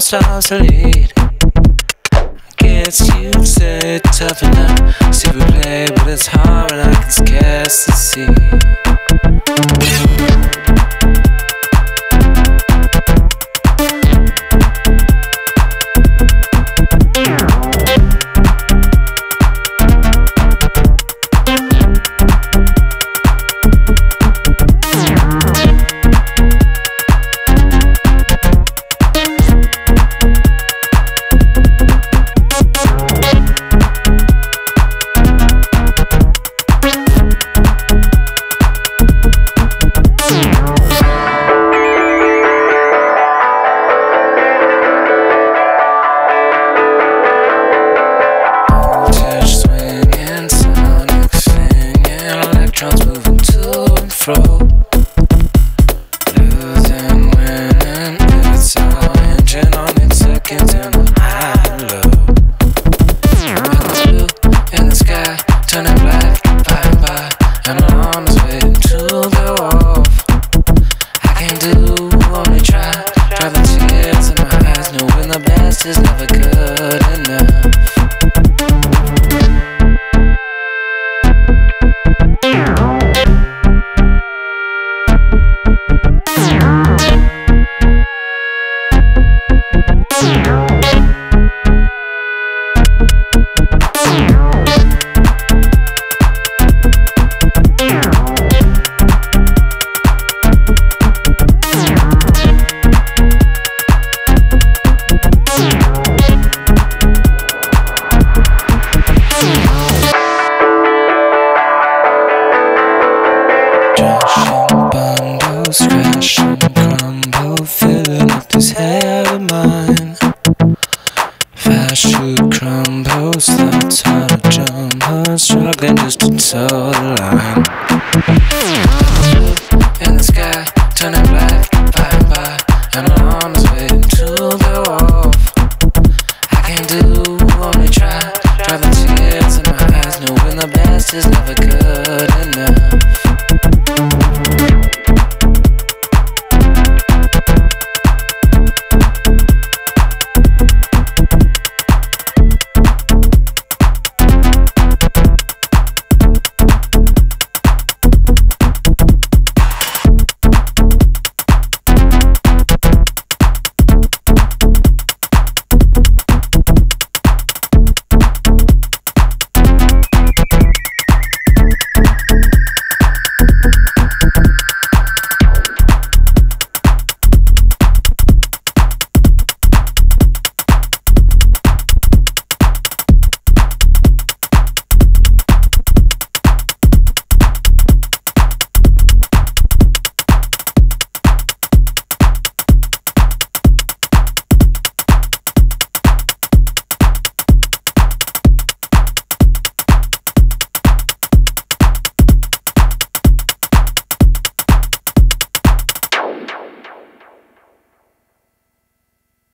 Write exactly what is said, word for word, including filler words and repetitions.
almost obsolete. Guess you'd say tough enough, see we play, but it's hard and I can scarcely see. Electrons moving to and fro, losing, winning, it's our engine on its seconds in the high and low. It's blue in the sky, turning black by and by, and my arm is waiting to go off. I can't do, only try, dry the tears in my eyes, knowing the best is never good enough. Crash and crumble, filling up this head of mine. Fast shoot crumbles, thoughts how to jump her, struggling just to toe the line. In the sky, turning black by and by, and my arm is waiting to go off. I can't do, only try, dry the tears in my eyes, knowing the best is never good enough.